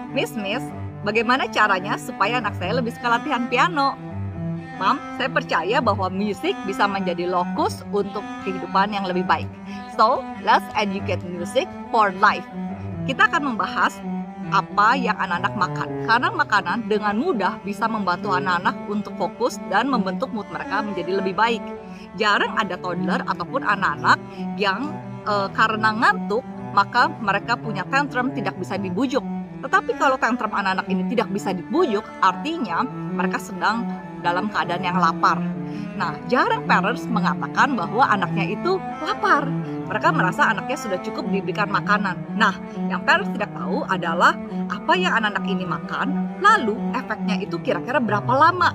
Miss, bagaimana caranya supaya anak saya lebih suka latihan piano? Mam, saya percaya bahwa musik bisa menjadi lokus untuk kehidupan yang lebih baik. So, let's educate music for life. Kita akan membahas apa yang anak-anak makan. Karena makanan dengan mudah bisa membantu anak-anak untuk fokus dan membentuk mood mereka menjadi lebih baik. Jarang ada toddler ataupun anak-anak yang karena ngantuk, maka mereka punya tantrum tidak bisa dibujuk. Tetapi kalau tantrum anak-anak ini tidak bisa dibujuk, artinya mereka sedang dalam keadaan yang lapar. Nah, jarang parents mengatakan bahwa anaknya itu lapar. Mereka merasa anaknya sudah cukup diberikan makanan. Nah, yang parents tidak tahu adalah apa yang anak-anak ini makan, lalu efeknya itu kira-kira berapa lama.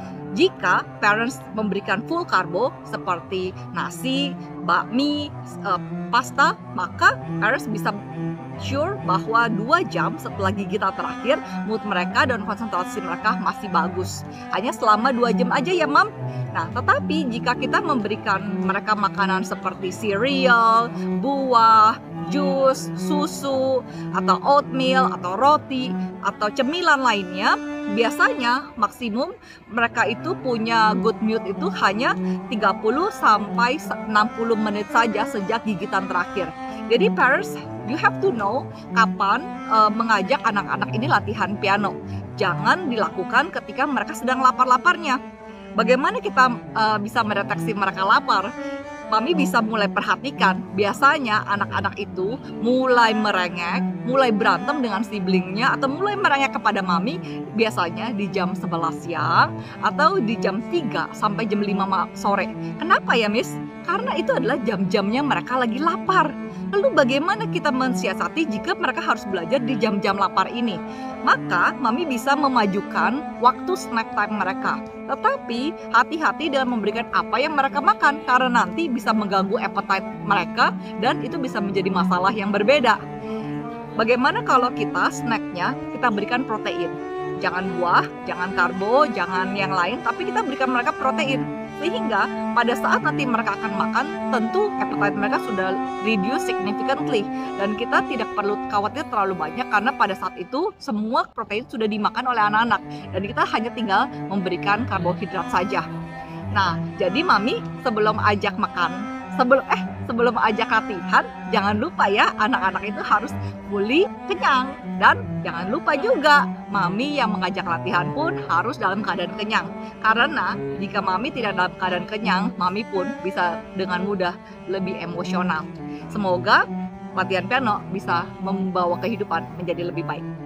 Jika parents memberikan full karbo seperti nasi, bakmi, pasta, maka parents bisa sure bahwa 2 jam setelah gigitan terakhir, mood mereka dan konsentrasi mereka masih bagus. Hanya selama 2 jam aja ya, Mam. Nah, tetapi jika kita memberikan mereka makanan seperti cereal, buah, jus, susu, atau oatmeal, atau roti, atau cemilan lainnya, biasanya maksimum mereka itu punya good mood itu hanya 30 sampai 60 menit saja sejak gigitan terakhir. Jadi parents, you have to know kapan mengajak anak-anak ini latihan piano. Jangan dilakukan ketika mereka sedang lapar-laparnya. Bagaimana kita bisa mendeteksi mereka lapar? Mami bisa mulai perhatikan, biasanya anak-anak itu mulai merengek, mulai berantem dengan siblingnya, atau mulai merengek kepada mami biasanya di jam 11 siang atau di jam 3 sampai jam 5 sore. Kenapa ya, Miss? Karena itu adalah jam-jamnya mereka lagi lapar. Lalu bagaimana kita mensiasati jika mereka harus belajar di jam-jam lapar ini? Maka mami bisa memajukan waktu snack time mereka. Tetapi hati-hati dalam memberikan apa yang mereka makan, karena nanti bisa mengganggu appetite mereka dan itu bisa menjadi masalah yang berbeda. Bagaimana kalau kita snacknya kita berikan protein? Jangan buah, jangan karbo, jangan yang lain, tapi kita berikan mereka protein. Sehingga pada saat nanti mereka akan makan, tentu appetite mereka sudah reduce significantly. Dan kita tidak perlu khawatir terlalu banyak karena pada saat itu semua protein sudah dimakan oleh anak-anak. Dan kita hanya tinggal memberikan karbohidrat saja. Nah, jadi mami sebelum ajak makan, sebelum ajak latihan, jangan lupa ya anak-anak itu harus fully kenyang. Dan jangan lupa juga mami yang mengajak latihan pun harus dalam keadaan kenyang. Karena jika mami tidak dalam keadaan kenyang, mami pun bisa dengan mudah lebih emosional. Semoga latihan piano bisa membawa kehidupan menjadi lebih baik.